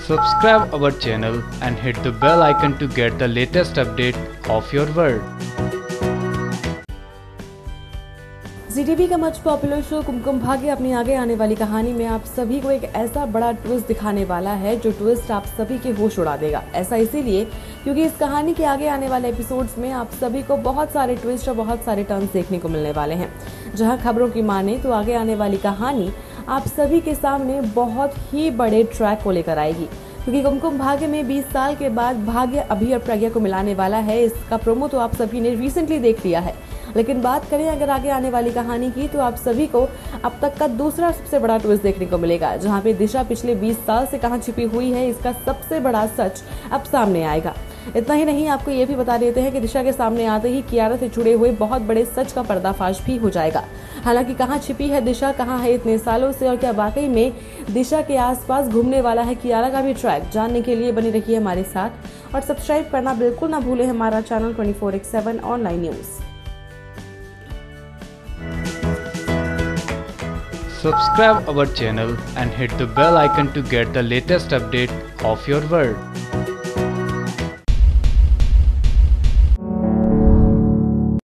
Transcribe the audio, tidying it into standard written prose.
Subscribe our channel and hit the bell icon to get the latest update of your world. Zee TV का much popular show Kumkum Bhagya अपनी आगे आने वाली कहानी में आप सभी को एक ऐसा बड़ा ट्विस्ट दिखाने वाला है जो ट्विस्ट आप सभी के होश उड़ा देगा। ऐसा इसीलिए क्योंकि इस कहानी के आगे आने वाले एपिसोड्स में आप सभी को बहुत सारे ट्विस्ट और बहुत सारे टर्न्स देखने को मिलने वाले हैं। जहां खबरों की माने तो आगे आने वाली कहानी आप सभी के सामने बहुत ही बड़े ट्रैक को लेकर आएगी, क्योंकि कुमकुम भाग्य में 20 साल के बाद भाग्य अभी और प्रज्ञा को मिलाने वाला है। इसका प्रोमो तो आप सभी ने रिसेंटली देख लिया है, लेकिन बात करें अगर आगे आने वाली कहानी की तो आप सभी को अब तक का दूसरा सबसे बड़ा ट्विस्ट देखने को मिलेगा, जहां पे दिशा पिछले 20 साल से कहां छिपी हुई है, इसका सबसे बड़ा सच अब सामने आएगा। इतना ही नहीं, आपको ये भी बता देते हैं कि दिशा के सामने आते ही कियारा से जुड़े हुए बहुत बड़े सच का पर्दाफाश भी हो जाएगा। हालांकि कहां छिपी है दिशा, कहां है इतने सालों से, और क्या वाकई में दिशा के आसपास घूमने वाला है कियारा का भी ट्रैक, जानने के लिए बनी रहिए हमारे साथ और सब्सक्राइब करना बिल्कुल ना भूलें हमारा channel 24/7 online news. Subscribe our channel and hit the bell icon to get the latest update of your world.